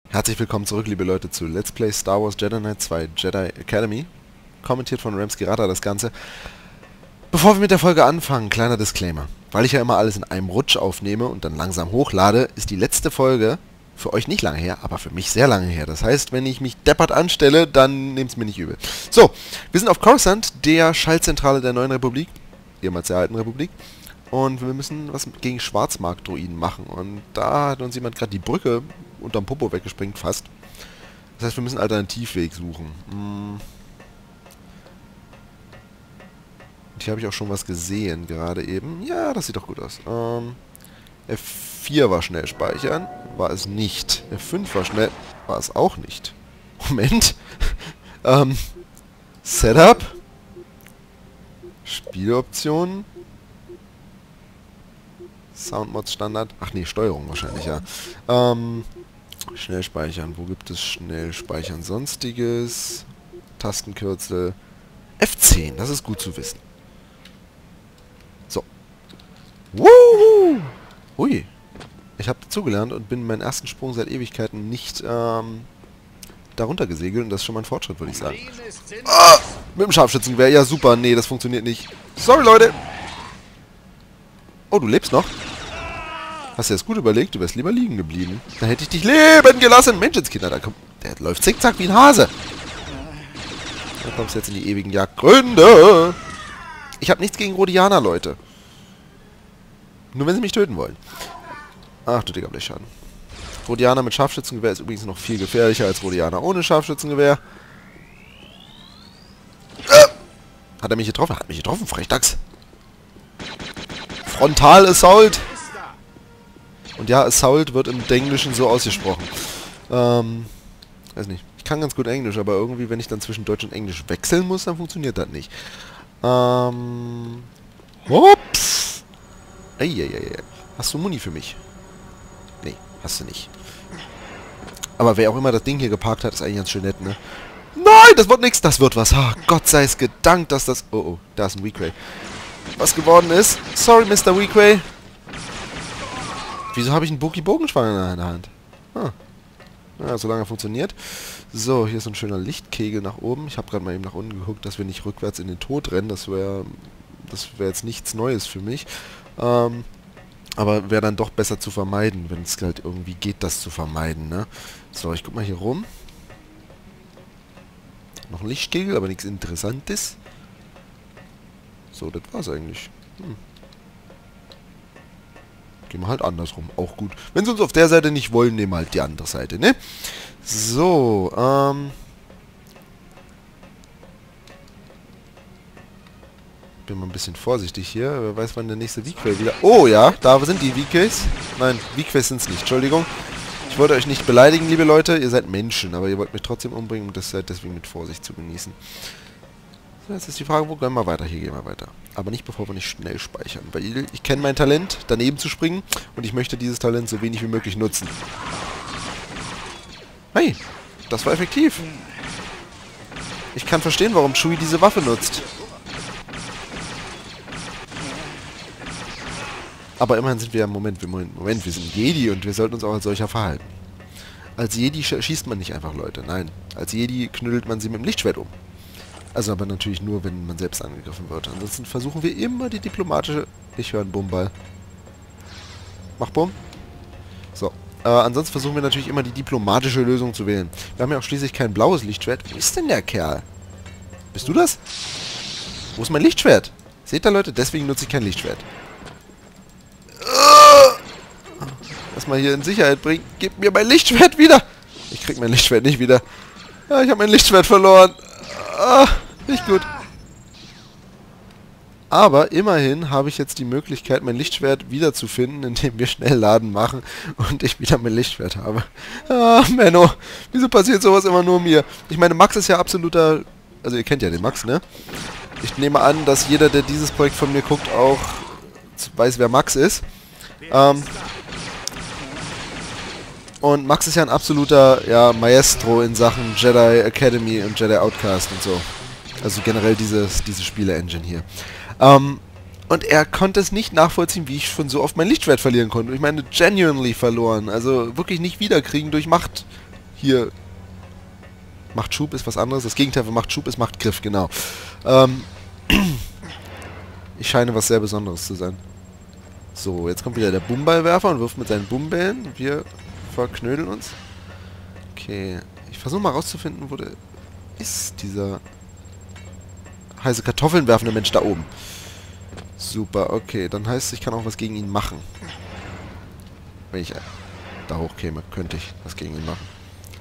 Herzlich willkommen zurück, liebe Leute, zu Let's Play Star Wars Jedi Knight 2 Jedi Academy. Kommentiert von Ramsky-Rata das Ganze. Bevor wir mit der Folge anfangen, kleiner Disclaimer. Weil ich ja immer alles in einem Rutsch aufnehme und dann langsam hochlade, ist die letzte Folge für euch nicht lange her, aber für mich sehr lange her. Das heißt, wenn ich mich deppert anstelle, dann nehmt es mir nicht übel. So, wir sind auf Coruscant, der Schaltzentrale der neuen Republik, ehemals der alten Republik. Und wir müssen was gegen Schwarzmarkt-Droiden machen. Und da hat uns jemand gerade die Brücke unterm Popo weggesprengt, fast. Das heißt, wir müssen einen Alternativweg suchen. Und hier habe ich auch schon was gesehen, gerade eben. Ja, das sieht doch gut aus. F4 war schnell speichern. War es nicht. F5 war schnell. War es auch nicht. Moment. Setup. Spieloptionen. Soundmods Standard. Ach nee, Steuerung wahrscheinlich, ja. Schnell speichern. Wo gibt es schnell speichern? Sonstiges. Tastenkürzel. F10. Das ist gut zu wissen. So. Wuhu! Ui. Ich habe dazugelernt und bin meinen ersten Sprung seit Ewigkeiten nicht darunter gesegelt. Und das ist schon mal ein Fortschritt, würde ich sagen. Ah, mit dem Scharfschützengewehr. Ja, super. Nee, das funktioniert nicht. Sorry, Leute. Oh, du lebst noch? Hast du das gut überlegt? Du wärst lieber liegen geblieben. Dann hätte ich dich leben gelassen. Menschenskinder, da kommt... Der läuft zickzack wie ein Hase. Da kommst du jetzt in die ewigen Jagdgründe. Ich habe nichts gegen Rhodianer, Leute. Nur wenn sie mich töten wollen. Ach du Digga, Blechschaden. Rhodianer mit Scharfschützengewehr ist übrigens noch viel gefährlicher als Rhodianer ohne Scharfschützengewehr. Hat er mich getroffen? Hat mich getroffen, Frechdachs. Frontal Assault. Und ja, Assault wird im Englischen so ausgesprochen. Weiß nicht. Ich kann ganz gut Englisch, aber irgendwie, wenn ich dann zwischen Deutsch und Englisch wechseln muss, dann funktioniert das nicht. Hops! Eieiei. Hast du Muni für mich? Nee, hast du nicht. Aber wer auch immer das Ding hier geparkt hat, ist eigentlich ganz schön nett, ne? Nein, das wird nichts. Das wird was. Ha, Gott sei es gedankt, dass das... Oh, oh, da ist ein Weequay. Was geworden ist. Sorry, Mr. Weequay. Wieso habe ich einen Buki-Bogenschwanger in der Hand? Ah. Ja, solange er funktioniert. So, hier ist ein schöner Lichtkegel nach oben. Ich habe gerade mal eben nach unten geguckt, dass wir nicht rückwärts in den Tod rennen. Das wäre jetzt nichts Neues für mich. Aber wäre dann doch besser zu vermeiden, wenn es halt irgendwie geht, das zu vermeiden, ne? So, ich guck mal hier rum. Noch ein Lichtkegel, aber nichts Interessantes. So, das war's eigentlich. Gehen wir halt andersrum. Auch gut. Wenn sie uns auf der Seite nicht wollen, nehmen wir halt die andere Seite, ne? So, bin mal ein bisschen vorsichtig hier. Wer weiß, wann der nächste Weequay wieder... Oh ja, da sind die Weequays. Nein, Weequays sind es nicht. Entschuldigung. Ich wollte euch nicht beleidigen, liebe Leute. Ihr seid Menschen, aber ihr wollt mich trotzdem umbringen und das seid deswegen mit Vorsicht zu genießen. So, jetzt ist die Frage, wo gehen wir weiter? Hier gehen wir weiter. Aber nicht, bevor wir nicht schnell speichern. Weil ich kenne mein Talent, daneben zu springen. Und ich möchte dieses Talent so wenig wie möglich nutzen. Hey, das war effektiv. Ich kann verstehen, warum Chewie diese Waffe nutzt. Aber immerhin sind wir ja... Moment, wir sind Jedi und wir sollten uns auch als solcher verhalten. Als Jedi schießt man nicht einfach Leute, nein. Als Jedi knüttelt man sie mit dem Lichtschwert um. Also aber natürlich nur, wenn man selbst angegriffen wird. Ansonsten versuchen wir immer die diplomatische... Ich höre einen Bumball. Mach Bumm. So. Ansonsten versuchen wir natürlich immer die diplomatische Lösung zu wählen. Wir haben ja auch schließlich kein blaues Lichtschwert. Wo ist denn der Kerl? Bist du das? Wo ist mein Lichtschwert? Seht ihr, Leute? Deswegen nutze ich kein Lichtschwert. Lass mal hier in Sicherheit bringen. Gib mir mein Lichtschwert wieder. Ich krieg mein Lichtschwert nicht wieder. Ja, ich habe mein Lichtschwert verloren. Nicht gut. Aber immerhin habe ich jetzt die Möglichkeit, mein Lichtschwert wiederzufinden, indem wir Schnellladen machen und ich wieder mein Lichtschwert habe. Menno. Wieso passiert sowas immer nur mir? Ich meine, Max ist ja absoluter... Also ihr kennt ja den Max, ne? Ich nehme an, dass jeder, der dieses Projekt von mir guckt, auch weiß, wer Max ist. Und Max ist ja ein absoluter, ja, Maestro in Sachen Jedi Academy und Jedi Outcast und so. Also generell diese Spiele-Engine hier. Und er konnte es nicht nachvollziehen, wie ich schon so oft mein Lichtschwert verlieren konnte. Ich meine, genuinely verloren. Also wirklich nicht wiederkriegen durch Hier macht Schub ist was anderes. Das Gegenteil von macht Schub ist macht Griff, genau. Ich scheine was sehr Besonderes zu sein. So, jetzt kommt wieder der Boomballwerfer und wirft mit seinen Boombällen. Wir verknödeln uns. Okay, ich versuche mal rauszufinden, wo der ist, dieser heiße Kartoffeln werfende Mensch da oben. Super, okay, dann heißt es, ich kann auch was gegen ihn machen. Wenn ich da hochkäme, könnte ich was gegen ihn machen.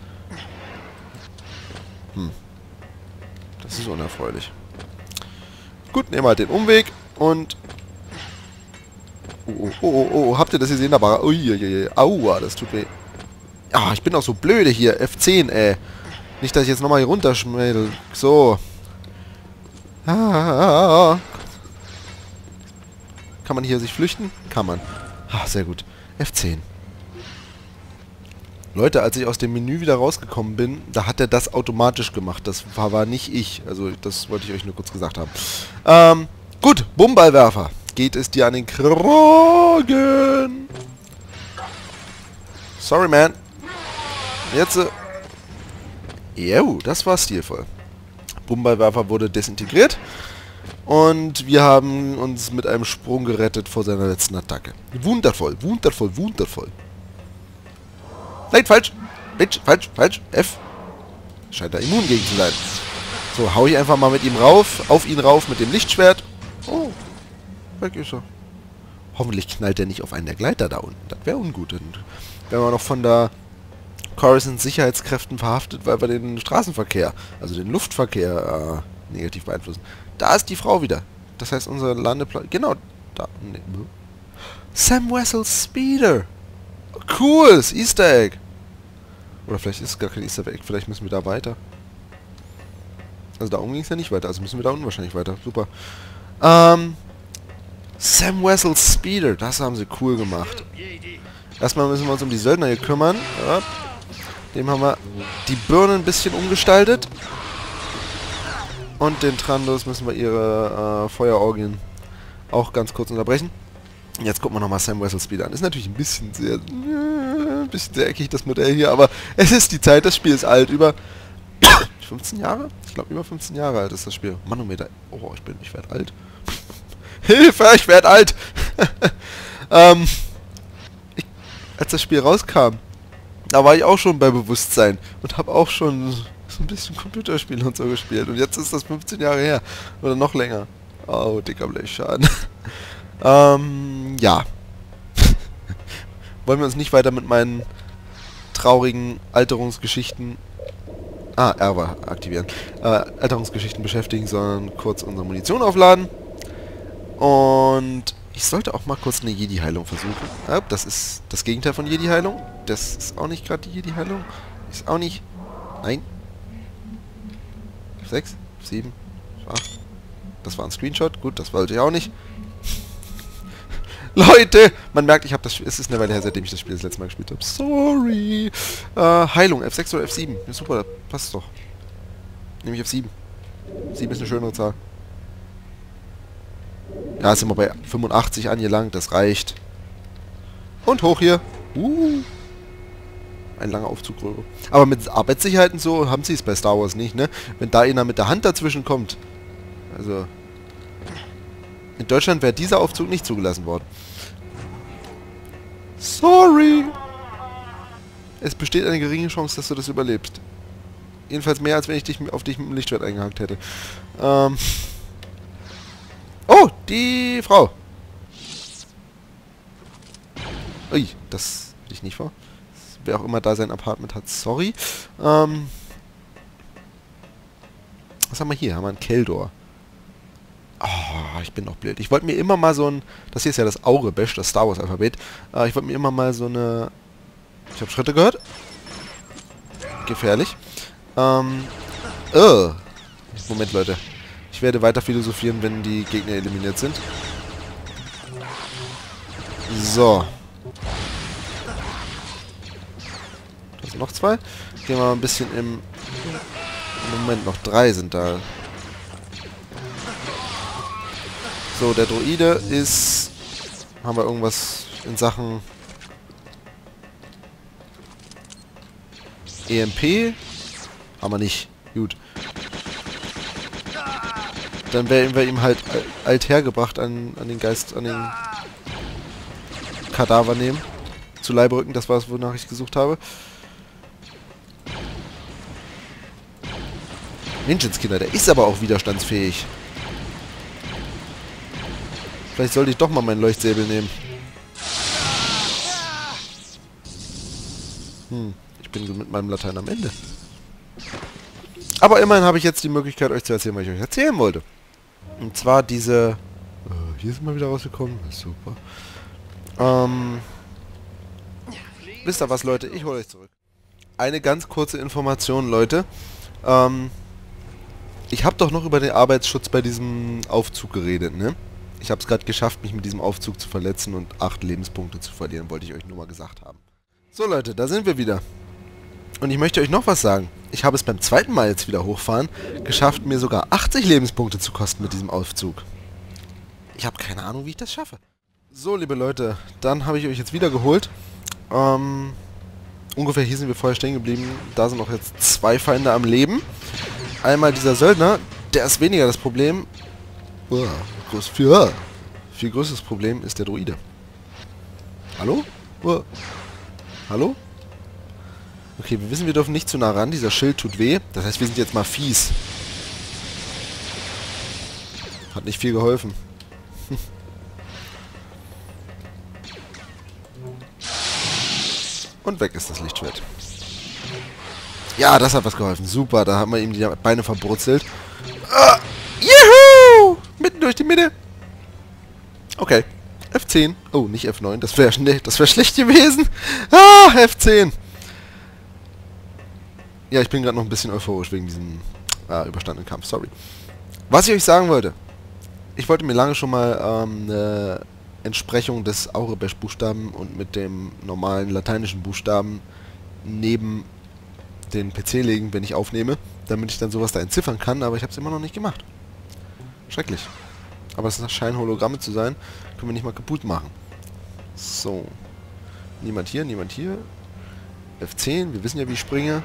Das ist unerfreulich. Gut, nehmen wir halt den Umweg und... Oh, habt ihr das gesehen? Aber... Uiuiui, aua, das tut weh. Ah, ich bin auch so blöde hier. F10, ey. Nicht, dass ich jetzt nochmal hier runterschmädel. So. Kann man hier sich flüchten? Kann man. Ah, sehr gut. F10. Leute, als ich aus dem Menü wieder rausgekommen bin, da hat er das automatisch gemacht. Das war nicht ich. Also, das wollte ich euch nur kurz gesagt haben. Gut, Boomballwerfer. Geht es dir an den Kragen? Sorry, man. Jetzt... das war stilvoll. Boomballwerfer wurde desintegriert. Und wir haben uns mit einem Sprung gerettet vor seiner letzten Attacke. Wundervoll, wundervoll, wundervoll. Nein, falsch. Falsch. F. Scheint da immun gegen zu sein. So, hau ich einfach mal mit ihm rauf. Auf ihn rauf mit dem Lichtschwert. Oh. Weg ist er. Hoffentlich knallt er nicht auf einen der Gleiter da unten. Das wäre ungut. Und wenn wir noch von der Coruscant Sicherheitskräften verhaftet, weil wir den Straßenverkehr, also den Luftverkehr, negativ beeinflussen. Da ist die Frau wieder. Das heißt, unser Landeplatz... Genau, da. Nee. Sam Wessels Speeder. Cool, das Easter Egg. Oder vielleicht ist es gar kein Easter Egg. Vielleicht müssen wir da weiter. Also da oben ging es ja nicht weiter. Also müssen wir da unten wahrscheinlich weiter. Super. Sam Wessels Speeder. Das haben sie cool gemacht. Erstmal müssen wir uns um die Söldner hier kümmern. Ja. Dem haben wir die Birne ein bisschen umgestaltet. Und den Trandos müssen wir ihre Feuerorgien auch ganz kurz unterbrechen. Jetzt gucken wir nochmal Sam Wessels Speeder an. Ist natürlich ein bisschen sehr eckig, das Modell hier, aber es ist die Zeit, das Spiel ist alt. Über 15 Jahre? Ich glaube, über 15 Jahre alt ist das Spiel. Manometer. Oh, ich werde alt. Hilfe, ich werde alt! Als das Spiel rauskam, da war ich auch schon bei Bewusstsein und habe auch schon so ein bisschen Computerspiele und so gespielt. Und jetzt ist das 15 Jahre her. Oder noch länger. Oh, dicker Blechschaden. Ja. Wollen wir uns nicht weiter mit meinen traurigen Alterungsgeschichten... R war aktivieren. Alterungsgeschichten beschäftigen, sondern kurz unsere Munition aufladen. Und ich sollte auch mal kurz eine Jedi-Heilung versuchen. Ja, das ist das Gegenteil von Jedi-Heilung. Das ist auch nicht gerade die Jedi-Heilung. Ist auch nicht... Nein. 6, 7, 8. Das war ein Screenshot. Gut, das wollte ich auch nicht. Leute! Man merkt, ich habe das... Es ist eine Weile her, seitdem ich das Spiel das letzte Mal gespielt habe. Sorry. Heilung. F6 oder F7? Ja, super, das passt doch. Nehme ich F7. 7 ist eine schönere Zahl. Ja, sind wir bei 85 angelangt. Das reicht. Und hoch hier. Ein langer Aufzug rüber. Aber mit Arbeitssicherheit und so haben sie es bei Star Wars nicht, ne? Wenn da einer mit der Hand dazwischen kommt. Also... In Deutschland wäre dieser Aufzug nicht zugelassen worden. Sorry. Es besteht eine geringe Chance, dass du das überlebst. Jedenfalls mehr, als wenn ich dich auf dich mit dem Lichtschwert eingehakt hätte. Oh, die Frau. Ui, das will ich nicht vor. Wer auch immer da sein Apartment hat, sorry. Was haben wir hier? Haben wir einen Keldor. Oh, ich bin noch blöd. Ich wollte mir immer mal so ein... Das hier ist ja das Aurebesh, das Star Wars Alphabet. Ich wollte mir immer mal so eine... Ich habe Schritte gehört. Gefährlich. Moment, Leute. Ich werde weiter philosophieren, wenn die Gegner eliminiert sind. So. Da sind noch 2. Gehen wir mal ein bisschen im... Moment, noch 3 sind da. So, der Droide ist... Haben wir irgendwas in Sachen... EMP. Haben wir nicht. Gut. Dann werden wir ihm halt althergebracht an den Geist, an den Kadaver nehmen. Zu Leibe rücken, das war es, wonach ich gesucht habe. Ninjinskinder, der ist aber auch widerstandsfähig. Vielleicht sollte ich doch mal meinen Leuchtsäbel nehmen. Ich bin mit meinem Latein am Ende. Aber immerhin habe ich jetzt die Möglichkeit, euch zu erzählen, was ich euch erzählen wollte. Und zwar diese... hier sind wir wieder rausgekommen. Das ist super. Wisst ihr was, Leute? Ich hole euch zurück. Eine ganz kurze Information, Leute. Ich habe doch noch über den Arbeitsschutz bei diesem Aufzug geredet, ne? Ich habe es gerade geschafft, mich mit diesem Aufzug zu verletzen und 8 Lebenspunkte zu verlieren, wollte ich euch nur mal gesagt haben. So, Leute, da sind wir wieder. Und ich möchte euch noch was sagen. Ich habe es beim zweiten Mal jetzt wieder hochfahren geschafft, mir sogar 80 Lebenspunkte zu kosten mit diesem Aufzug. Ich habe keine Ahnung, wie ich das schaffe. So, liebe Leute, dann habe ich euch jetzt wieder geholt. Ungefähr hier sind wir vorher stehen geblieben. Da sind auch jetzt 2 Feinde am Leben. Einmal dieser Söldner, der ist weniger das Problem. Viel größeres Problem ist der Druide. Hallo? Hallo? Okay, wir wissen, wir dürfen nicht zu nah ran. Dieser Schild tut weh. Das heißt, wir sind jetzt mal fies. Hat nicht viel geholfen. Und weg ist das Lichtschwert. Ja, das hat was geholfen. Super, da haben wir ihm die Beine verbrutzelt. Juhu! Mitten durch die Mitte. Okay. F10. Oh, nicht F9. Das wäre schlecht gewesen. F10. Ja, ich bin gerade noch ein bisschen euphorisch wegen diesem überstandenen Kampf. Sorry. Was ich euch sagen wollte. Ich wollte mir lange schon mal eine Entsprechung des Aurebesch-Buchstaben und mit dem normalen lateinischen Buchstaben neben den PC legen, wenn ich aufnehme, damit ich dann sowas da entziffern kann, aber ich habe es immer noch nicht gemacht. Schrecklich. Aber es scheinen Hologramme zu sein. Können wir nicht mal kaputt machen. So. Niemand hier, niemand hier. F10, wir wissen ja, wie ich springe.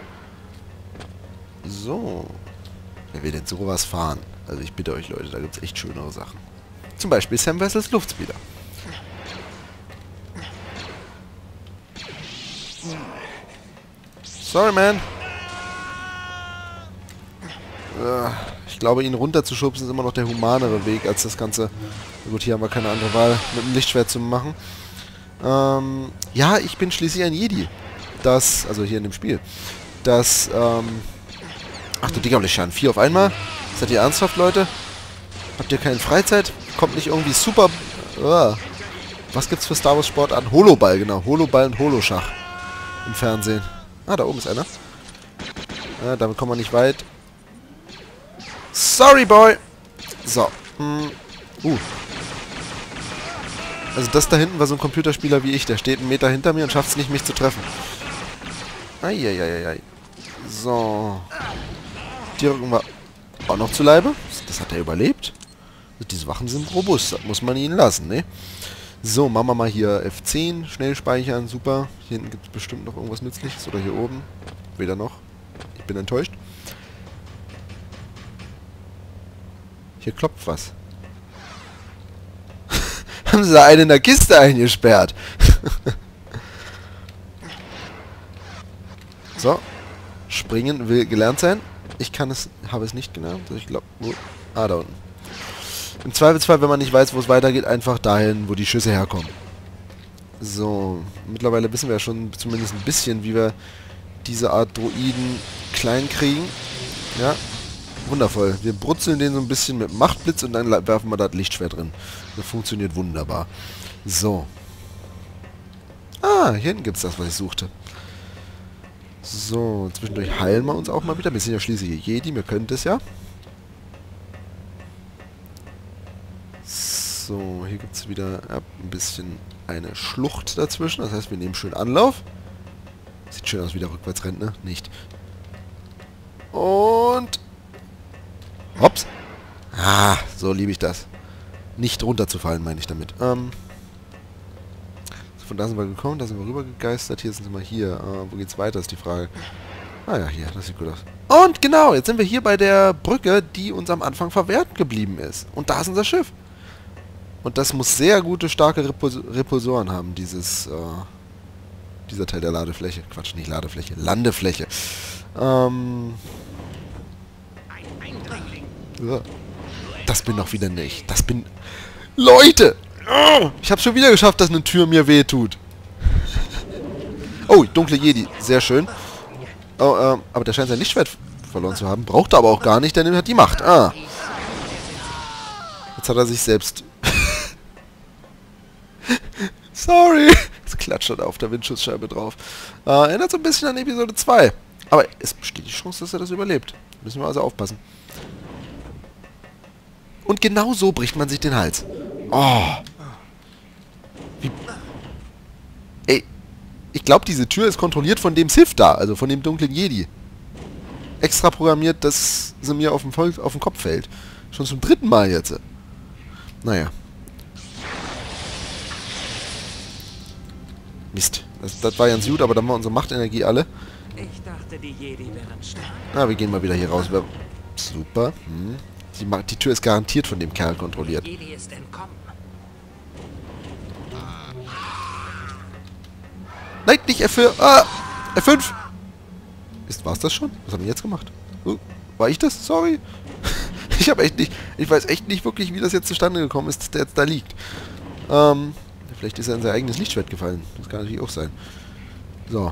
So. Wer will denn sowas fahren? Also ich bitte euch, Leute, da gibt es echt schönere Sachen. Zum Beispiel Sam vs. Luftspeeder. Sorry, man. Ich glaube, ihn runterzuschubsen ist immer noch der humanere Weg, als das Ganze... Gut, hier haben wir keine andere Wahl, mit dem Lichtschwert zu machen. Ja, ich bin schließlich ein Jedi. Das, also hier in dem Spiel. Das, ach du Digga, 4 auf einmal? Seid ihr ernsthaft, Leute? Habt ihr keine Freizeit? Kommt nicht irgendwie super... Was gibt's für Star Wars Sport an? Holoball, genau. Holoball und Holoschach. Im Fernsehen. Ah, da oben ist einer. Damit kommen wir nicht weit. Sorry, boy! So. Also das da hinten war so ein Computerspieler wie ich. Der steht 1 Meter hinter mir und schafft es nicht, mich zu treffen. Eieieiei. So. Die rücken wir auch noch zu Leibe. Das hat er überlebt. Diese Wachen sind robust. Das muss man ihnen lassen, ne? So, machen wir mal hier F10. Schnell speichern. Super. Hier hinten gibt es bestimmt noch irgendwas Nützliches. Oder hier oben. Weder noch. Ich bin enttäuscht. Hier klopft was. Haben sie da einen in der Kiste eingesperrt? So. Springen will gelernt sein. Ich habe es nicht gelernt. Ich glaube... da unten. Im Zweifelsfall, wenn man nicht weiß, wo es weitergeht, einfach dahin, wo die Schüsse herkommen. So. Mittlerweile wissen wir ja schon zumindest ein bisschen, wie wir diese Art Droiden klein kriegen. Ja. Wundervoll. Wir brutzeln den so ein bisschen mit Machtblitz und dann werfen wir da das Lichtschwert drin. Das funktioniert wunderbar. So. Hier hinten gibt es das, was ich suchte. So, zwischendurch heilen wir uns auch mal wieder. Wir sind ja schließlich Jedi, wir können das ja. So, hier gibt es wieder ein bisschen eine Schlucht dazwischen. Das heißt, wir nehmen schön Anlauf. Sieht schön aus, wie der rückwärts rennt, ne? Nicht. Und... Hops. So liebe ich das. Nicht runterzufallen, meine ich damit. Von da sind wir gekommen, da sind wir rübergegeistert. Hier sind wir hier. Wo geht's weiter, ist die Frage. Ah ja, hier, das sieht gut aus. Und genau, jetzt sind wir hier bei der Brücke, die uns am Anfang verwehrt geblieben ist. Und da ist unser Schiff. Und das muss sehr gute, starke Repulsoren haben, dieser Teil der Ladefläche. Quatsch, nicht Ladefläche, Landefläche. So. Das bin doch wieder nicht. Das bin... Leute! Ich hab's schon wieder geschafft, dass eine Tür mir wehtut. Oh, dunkle Jedi. Sehr schön. Oh, aber der scheint sein Lichtschwert verloren zu haben. Braucht er aber auch gar nicht, denn er hat die Macht. Ah. Jetzt hat er sich selbst... Sorry. Jetzt klatscht er da auf der Windschutzscheibe drauf. Erinnert so ein bisschen an Episode 2. Aber es besteht die Chance, dass er das überlebt. Müssen wir also aufpassen. Und genau so bricht man sich den Hals. Oh. Wie... Ey. Ich glaube, diese Tür ist kontrolliert von dem Sith da. Also von dem dunklen Jedi. Extra programmiert, dass sie mir auf den Kopf fällt. Schon zum 3. Mal jetzt. Naja. Mist. Das war ganz gut, aber dann war unsere Machtenergie alle. Ich dachte, die Jedi wären stark. Na, wir gehen mal wieder hier raus. Super. Die Tür ist garantiert von dem Kerl kontrolliert. Jedi ist entkommen. Nein, nicht F4. Ah, F5. War's das schon? Was haben wir jetzt gemacht? War ich das? Sorry. Ich weiß echt nicht wirklich, wie das jetzt zustande gekommen ist, dass der jetzt da liegt. Vielleicht ist er in sein eigenes Lichtschwert gefallen. Das kann natürlich auch sein. So.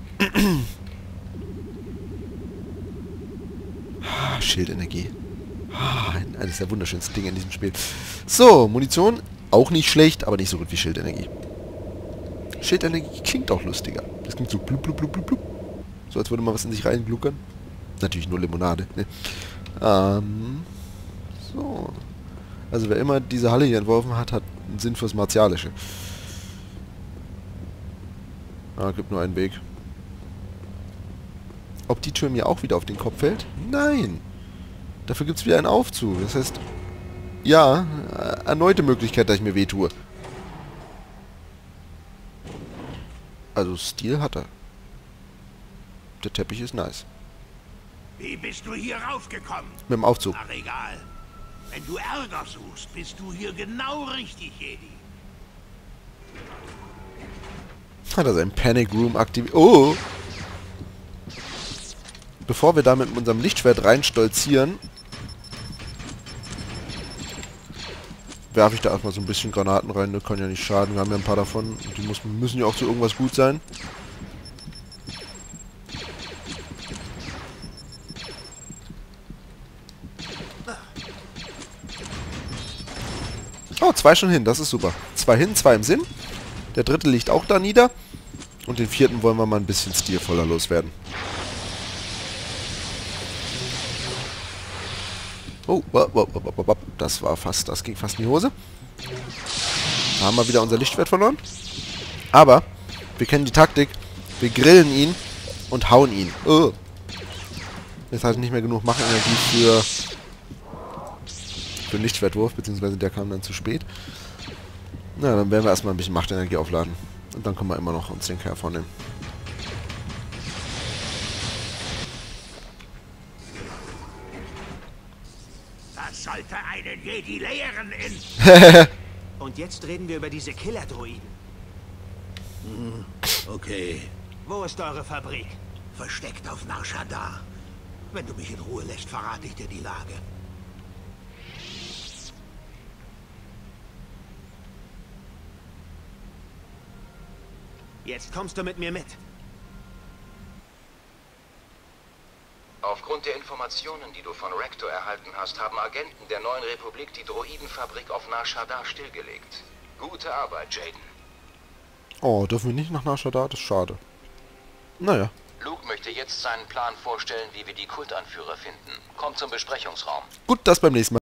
Schildenergie. Eines der wunderschönsten Dinge in diesem Spiel. So, Munition. Auch nicht schlecht, aber nicht so gut wie Schildenergie. Schildenergie klingt auch lustiger. Das klingt so blub, blub, blub, blub, blub. So, als würde man was in sich reingluckern. Natürlich nur Limonade, ne? So. Also wer immer diese Halle hier entworfen hat, hat einen Sinn fürs Martialische. Gibt nur einen Weg. Ob die Tür mir auch wieder auf den Kopf fällt? Nein! Dafür gibt es wieder einen Aufzug. Das heißt, ja, erneute Möglichkeit, dass ich mir wehtue. Also Stil hat er. Der Teppich ist nice. Wie bist du hier raufgekommen? Mit dem Aufzug. Ach, egal. Wenn du Ärger suchst, bist du hier genau richtig, Jedi. Hat er seinen Panic Room aktiviert. Oh! Bevor wir da mit unserem Lichtschwert rein stolzieren, werfe ich da erstmal so ein bisschen Granaten rein. Das kann ja nicht schaden. Wir haben ja ein paar davon. Die müssen ja auch zu irgendwas gut sein. Oh, 2 schon hin. Das ist super. 2 hin, 2 im Sinn. Der 3. liegt auch da nieder. Und den 4. wollen wir mal ein bisschen stilvoller loswerden. Oh, das ging fast in die Hose. Da haben wir wieder unser Lichtschwert verloren. Aber wir kennen die Taktik. Wir grillen ihn und hauen ihn. Oh. Jetzt hat er nicht mehr genug Machenergie für einen Lichtschwertwurf, beziehungsweise der kam dann zu spät. Na, dann werden wir erstmal ein bisschen Machtenergie aufladen. Und dann können wir immer noch uns den Kerl vornehmen. Das sollte einen Jedi lehren in... Und jetzt reden wir über diese Killer-Droiden. Okay. Wo ist eure Fabrik? Versteckt auf Nar Shaddaa. Wenn du mich in Ruhe lässt, verrate ich dir die Lage. Jetzt kommst du mit mir mit. Aufgrund der Informationen, die du von Rector erhalten hast, haben Agenten der Neuen Republik die Droidenfabrik auf Nar Shaddaa stillgelegt. Gute Arbeit, Jaden. Oh, dürfen wir nicht nach Nar Shaddaa? Das ist schade. Naja. Luke möchte jetzt seinen Plan vorstellen, wie wir die Kultanführer finden. Komm zum Besprechungsraum. Gut, das beim nächsten Mal.